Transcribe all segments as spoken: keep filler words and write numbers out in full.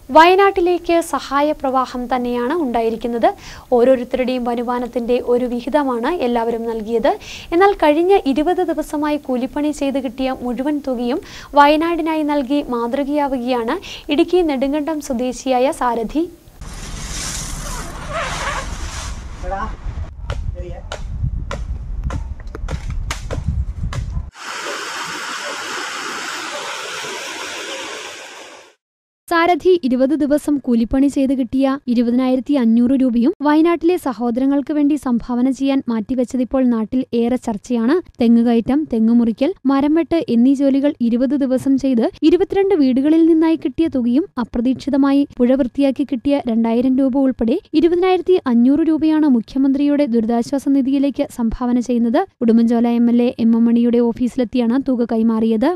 വയനാട്ടിലേക്ക് സഹായ പ്രവാഹം തന്നെയാണ് ഉണ്ടായിരിക്കുന്നത്. ഓരോരുത്തരുടെയും വരുമാനത്തിന്റെ ഒരു വിഹിതമാണ് എല്ലാവരും നൽകിയത്. എന്നാൽ കഴിഞ്ഞ ഇരുപത് ദിവസമായി കൂലിപ്പണി ചെയ്ത് കിട്ടിയ മുഴുവൻ തുകയും വയനാടിനായി നൽകി മാതൃകയാവുകയാണ് ഇടുക്കി നെടുങ്കണ്ടം സ്വദേശിയായ സാരഥി. സാരഥി ഇരുപത് ദിവസം കൂലിപ്പണി ചെയ്ത് കിട്ടിയ ഇരുപതിനായിരത്തി അഞ്ഞൂറ് രൂപയും വയനാട്ടിലെ സഹോദരങ്ങൾക്ക് വേണ്ടി സംഭാവന ചെയ്യാൻ മാറ്റിവെച്ചതിപ്പോൾ നാട്ടിൽ ഏറെ ചർച്ചയാണ്. തെങ്ങുകയറ്റം, തെങ്ങുമുറിക്കൽ, മരംവെട്ട് എന്നീ ജോലികൾ ഇരുപത് ദിവസം ചെയ്ത് ഇരുപത്തിരണ്ട് വീടുകളിൽ നിന്നായി കിട്ടിയ തുകയും അപ്രതീക്ഷിതമായി പുഴ വൃത്തിയാക്കി കിട്ടിയ രണ്ടായിരം രൂപ ഉൾപ്പെടെ ഇരുപതിനായിരത്തി അഞ്ഞൂറ് രൂപയാണ് മുഖ്യമന്ത്രിയുടെ ദുരിതാശ്വാസ നിധിയിലേക്ക് സംഭാവന ചെയ്യുന്നത്. Udumbanchola M L A M M മണിയുടെ ഓഫീസിലെത്തിയാണ് തുക കൈമാറിയത്.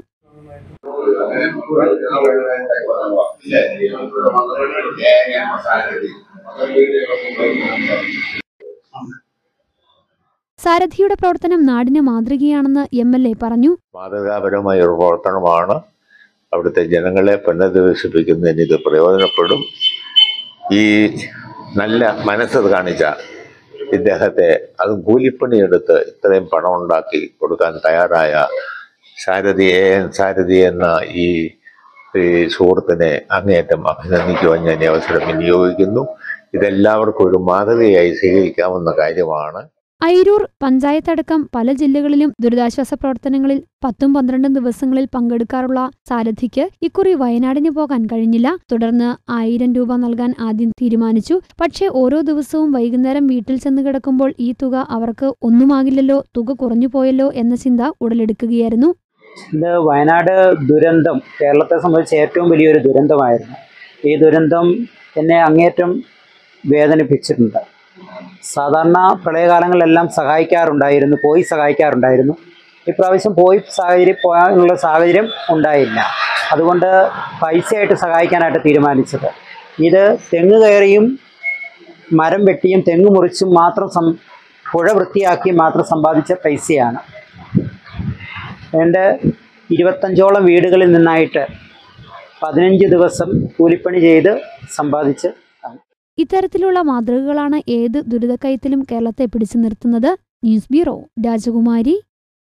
സാരഥിയുടെ പ്രവർത്തനം നാടിന് മാതൃകയാണെന്ന് എം എൽ എ പറഞ്ഞു. മാതൃകാപരമായ ഒരു പ്രവർത്തനമാണ്. അവിടുത്തെ ജനങ്ങളെ പുനരധിവസിപ്പിക്കുന്നതിന് ഇത് പ്രയോജനപ്പെടും. ഈ നല്ല മനസ്സ് കാണിച്ച ഇദ്ദേഹത്തെ, അതും കൂലിപ്പണിയെടുത്ത് ഇത്രയും പണം ഉണ്ടാക്കി കൊടുക്കാൻ തയ്യാറായ സാരഥിയെ സാരഥി എന്ന ഈ സുഹൃത്തിനെ അങ്ങേയറ്റം അഭിനന്ദിക്കുവാൻ ഞാൻ ഈ അവസരം വിനിയോഗിക്കുന്നു. ഇതെല്ലാവർക്കും ഒരു മാതൃകയായി സ്വീകരിക്കാവുന്ന കാര്യമാണ്. അയിരൂർ പഞ്ചായത്തടക്കം പല ജില്ലകളിലും ദുരിതാശ്വാസ പ്രവർത്തനങ്ങളിൽ പത്തും പന്ത്രണ്ടും ദിവസങ്ങളിൽ പങ്കെടുക്കാറുള്ള സാരഥിക്ക് ഇക്കുറി വയനാടിന് പോകാൻ കഴിഞ്ഞില്ല. തുടർന്ന് ആയിരം രൂപ നൽകാൻ ആദ്യം തീരുമാനിച്ചു. പക്ഷേ ഓരോ ദിവസവും വൈകുന്നേരം വീട്ടിൽ ചെന്ന് കിടക്കുമ്പോൾ ഈ തുക അവർക്ക് ഒന്നുമാകില്ലല്ലോ, തുക കുറഞ്ഞു പോയല്ലോ എന്ന ചിന്ത ഉടലെടുക്കുകയായിരുന്നു. ഇത് വയനാട് ദുരന്തം കേരളത്തെ സംബന്ധിച്ച് ഏറ്റവും വലിയൊരു ദുരന്തമായിരുന്നു. ഈ ദുരന്തം എന്നെ അങ്ങേറ്റം വേദനിപ്പിച്ചിട്ടുണ്ട്. സാധാരണ പ്രളയകാലങ്ങളിലെല്ലാം സഹായിക്കാറുണ്ടായിരുന്നു, പോയി സഹായിക്കാറുണ്ടായിരുന്നു. ഇപ്രാവശ്യം പോയി സാഹചര്യം പോകാനുള്ള സാഹചര്യം ഉണ്ടായില്ല. അതുകൊണ്ട് പൈസയായിട്ട് സഹായിക്കാനായിട്ട് തീരുമാനിച്ചത്. ഇത് തെങ്ങ് കയറിയും മരം വെട്ടിയും തെങ്ങ് മുറിച്ചും മാത്രം സം പുഴ വൃത്തിയാക്കിയും മാത്രം സമ്പാദിച്ച പൈസയാണ്. എൻ്റെ ഇരുപത്തഞ്ചോളം വീടുകളിൽ നിന്നായിട്ട് പതിനഞ്ച് ദിവസം കൂലിപ്പണി ചെയ്ത് സമ്പാദിച്ച്. ഇത്തരത്തിലുള്ള മാതൃകകളാണ് ഏത് ദുരിതക്കയത്തിലും കേരളത്തെ പിടിച്ചു നിർത്തുന്നത്. ന്യൂസ് ബ്യൂറോ, രാജകുമാരി.